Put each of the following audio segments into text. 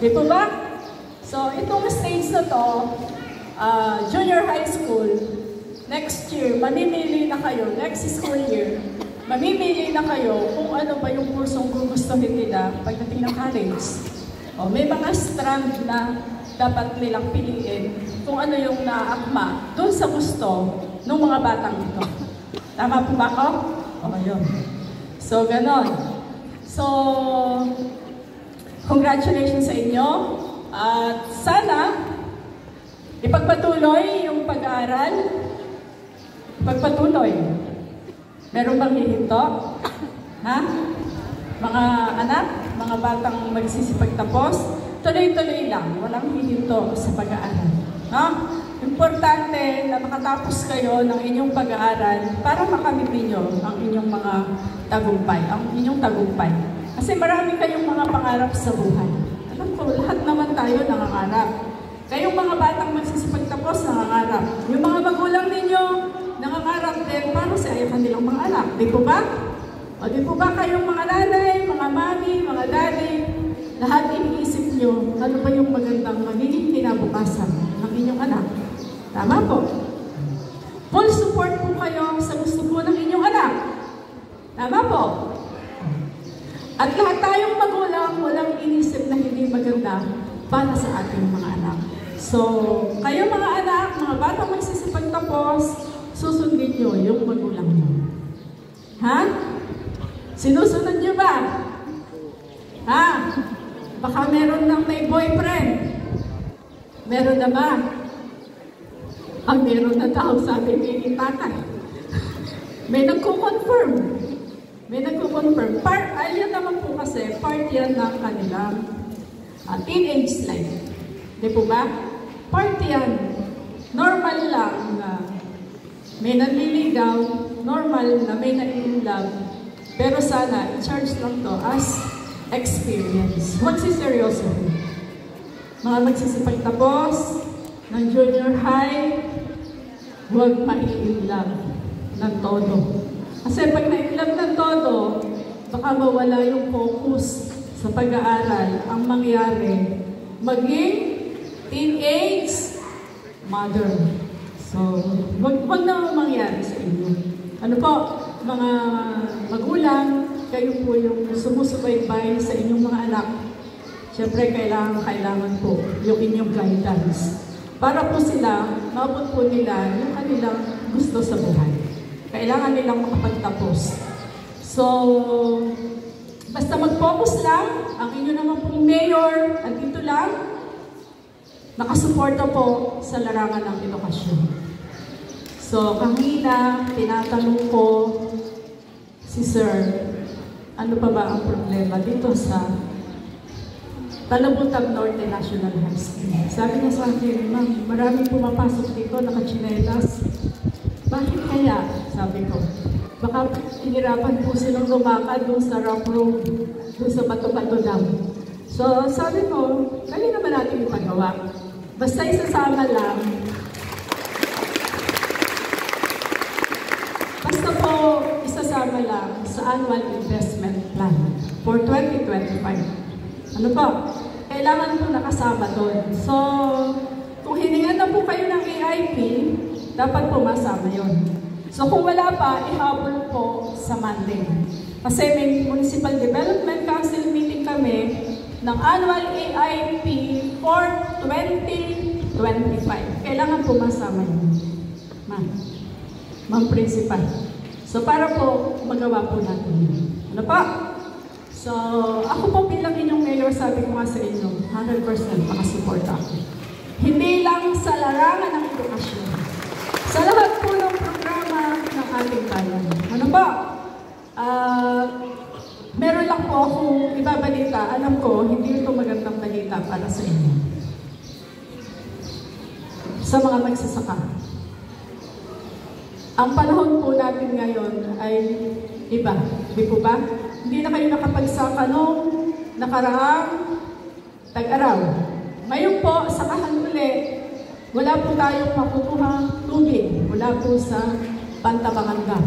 Di po ba? So, itong stage na to, junior high school, next year, mamimili na kayo, next school year, mamimili na kayo kung ano ba yung kursong gugustuhin nila pagdating ng college. O, may mga strand na dapat nilang piliin kung ano yung naakma doon sa gusto ng mga batang ito. Tama po ba ako? O, yun. So, ganon. So, congratulations sa inyo. At sana, ipagpatuloy yung pag-aaral. Ipagpatuloy. Meron bang hihinto? Ha? Mga anak, mga batang magsisipagtapos, tuloy-tuloy lang. Walang hihinto sa pag-aaral. Ha? Importante na makatapos kayo ng inyong pag-aaral para makamit ninyo ang inyong mga tagumpay, ang inyong tagumpay. Kasi marami kayong mga pangarap sa buhay. Alam ko, lahat naman tayo nangangarap. Kayong mga batang magsisipagtapos, nangangarap. Yung mga magulang ninyo, nangangarap din para sa kanilang mga anak. Di po ba? O di po ba kayong mga nanay, mga mami, mga daddy, lahat iniisip nyo, ano ba yung magandang magiging kinabukasan ng inyong anak? Tama po. Full support po kayo sa gusto po ng inyong anak. Tama po. At lahat tayong magulang, walang inisip na hindi maganda para sa ating mga anak. So, kayo mga anak, mga batang magsisipagtapos, susundin nyo yung magulang nyo. Ha? Sinusunod nyo ba? Ha? Baka meron nang may boyfriend. Meron na ba? Ang meron na daw, sabi ni tatay. May nagko-confirm. May nagko-confirm. Ayun naman po kasi, part yan ng kanilang teenage life. Di po ba? Part yan. Normal lang na may nanliligaw, normal na may nai-inlove. Pero sana, i-charge lang to as experience. Huwag si seryoso. Mga magsisipagtapos ng junior high, huwag mai-inlove ng todo. Kasi pag na-inlove ng todo, baka mawala yung focus sa pag-aaral. Ang mangyari, maging teenage mother. So, wag na mangyari sa inyo. Ano po, mga magulang, kayo po yung sumusubaybay sa inyong mga anak. Siyempre, kailangan po yung inyong guidance. Para po sila, maabot po nila yung kanilang gusto sa buhay. Kailangan nilang makapagtapos. So, basta mag-focus lang, ang inyo naman pong mayor, at dito lang, nakasuporta po sa larangan ng edukasyon. So, kanina, tinatanong ko si Sir, ano pa ba ang problema dito sa Talabutag Norte National High School? Sabi niya sa akin, ma'am, maraming pumapasok dito, nakachinelas. Bakit kaya? Sabi ko. Baka hinirapan po silang lumakad doon sa rough road, doon sa bato-bato dam. So, sabi ko, kaya naman natin ipagawa. Basta isasama lang. Basta po isasama lang sa annual investment plan for 2025. Ano po? Kailangan po nakasama doon. So, kung hiningan na po kayo ng AIP, dapat po masama yun. So, kung wala pa, ihabol po sa Monday. Kasi may Municipal Development Council meeting kami ng annual AIP for 2025. Kailangan po masama yun. Ma'am Principal. So, para po magawa po natin yun. Ano pa? So, ako po bilang inyong mayor, sabi ko nga sa inyo, 100% makasupport ako. Hindi lang sa larangan ng edukasyon. Sa lahat po ng programa ng ating bayan. Ano ba? Meron lang po akong ibabalita. Alam ko, hindi ito magandang balita para sa inyo. Sa mga magsasaka. Ang panahon po natin ngayon ay iba. Di po ba? Hindi na kayo nakapagsaka noong nakaraang tag-araw. Ngayon po, sakahan uli, wala po tayong makukuha tubig. Wala po sa Pantabangan Dam.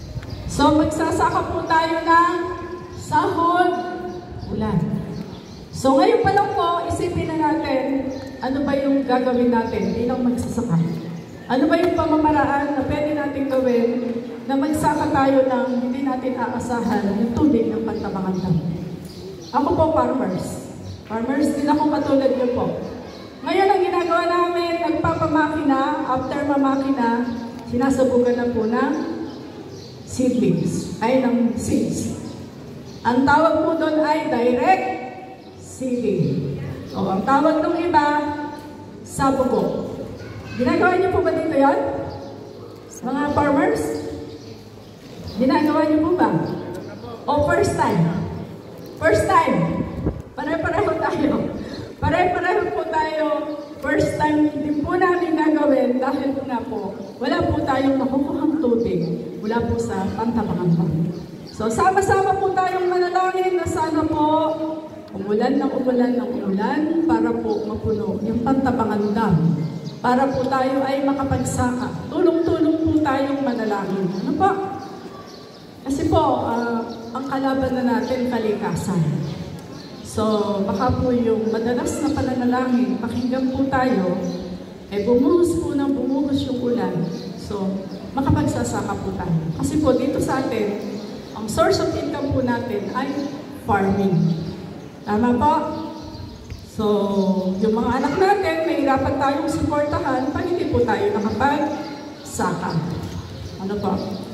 So, magsasaka po tayo ng sahod ulan. So ngayon pa lang po, isipin na natin, ano ba yung gagawin natin bilang magsasaka? Ano ba yung pamamaraan na pwede natin gawin na magsaka tayo ng hindi natin aasahan yung tubig ng Pantabangan Dam? Ako po, farmers. Farmers din ako katulad niyo po. Ngayon ang ginagawa namin, nagpapamakina, after mamakina, sinasabugan na po ng seedlings, ay ng seeds. Ang tawag po doon ay direct seeding. O ang tawag ng iba, sabugo. Ginagawa niyo po ba dito yan? Mga farmers? Ginagawa niyo po ba? O first time? First time. Pare-pareho tayo. Pare-pareho po tayo. First time din po namin gagawin dahil na po, wala po tayong nakukuhang tubig mula po sa Pantabangan Dam. So sama-sama po tayong manalangin na sana po umulan ng umulan para po mapuno yung Pantabangan Dam. Para po tayo ay makapagsaka. Tulong-tulong po tayong manalangin. Ano po? Kasi po, ang kalaban na natin, kalikasan. So, baka po yung madalas na pananalangin, pakinggan po tayo, bumuhos po ng bumuhos yung ulan. So, makapagsasaka po tayo. Kasi po, dito sa atin, ang source of income po natin ay farming. Tama po? So, yung mga anak natin, mahirapan tayong suportahan pag hindi po tayo nakapagsaka. Ano po?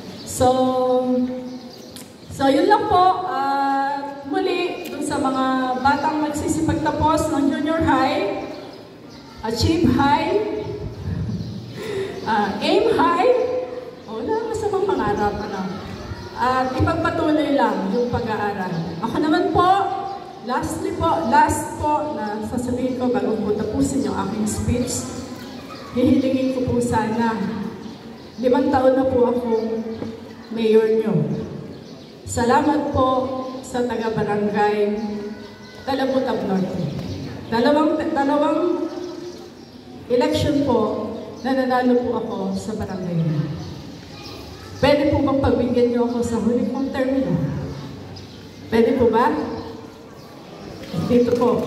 So yun lang po. Muli, dun sa mga batang magsisipagtapos ng junior high, achieve high, aim high, wala masamang pangarap. At ipagpatuloy lang yung pag-aaral. Ako naman po, last po na sasabihin ko bago po tapusin yung aking speech, hihilingin ko po sana, 5 taon na po akong mayor nyo. Salamat po sa taga-barangay Talabutab Norte. Dalawang election po na nanalo po ako sa barangay. Pwede po bang pagbigyan nyo ako sa huli kong termino? Pwede po ba? Dito po.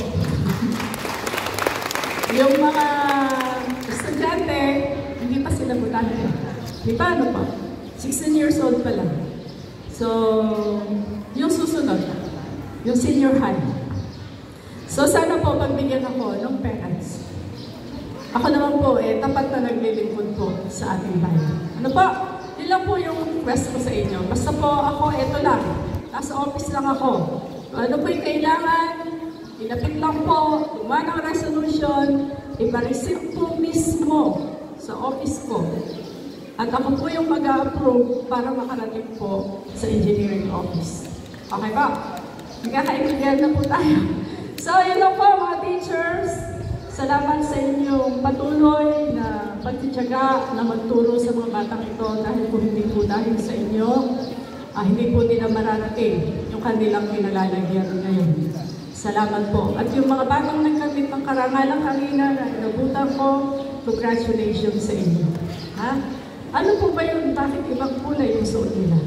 Yung mga estudyante, hindi pa sila butante. Di ba ano pa? 16 years old pa lang. So, yung susunod, yung senior high. So, sana po pagbigyan ako ng parents. Ako naman po, tapat na naglilingkod po sa ating bayan. Ano po? Yun lang po yung request ko sa inyo. Basta po ako, eto lang. Nasa office lang ako. Ano po yung kailangan? Ilapit lang po, gumawa ng resolution, ipa-receive po mismo sa office ko. At ako po yung mag-approve para makarating po sa engineering office. Okay ba? Magkakaibigan na po tayo. So, yun lang po mga teachers. Salamat sa inyong patuloy na pagtitiyaga na magturo sa mga batang ito dahil kung hindi po dahil sa inyo, hindi po nila mararating yung kanilang pinalalagyan ngayon. Salamat po. At yung mga batang nagkamit ng karangalang kanina na inabutan ko, congratulations sa inyo. Ha? Ano po ba yun? Bakit ibang kulay yung suot nila?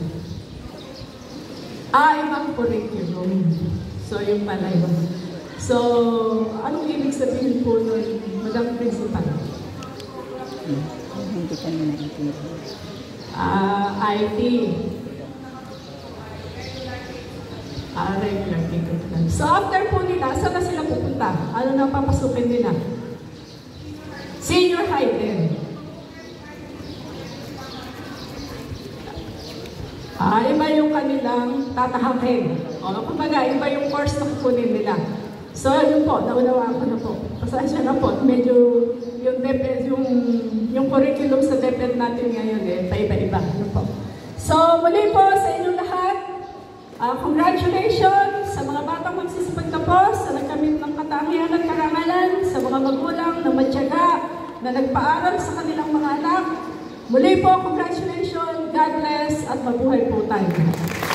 Ibang curriculum. So, yung pala yun. So, anong ibig sabihin po nun, Madam Principal? Hindi ka na natin. IT. Regular ticket lang. So, after po nila, saan na sila pupunta? Ano na papasukin nila? Senior high din. Iba yung kanilang tatahakin. Kumbaga, iba yung course na kukunin nila. So, yun po, naunawaan ko na po. Pasensya na po, medyo yung curriculum sa DepEd natin ngayon, paiba-iba. Ano po. So, muli po sa inyong lahat, congratulations sa mga batang magsisipagtapos, sa nagkamit ng katangian at karangalan, sa mga magulang na matyaga, na nagpaaral sa kanilang mga anak. Muli po, congratulations, God bless, at mabuhay po tayo.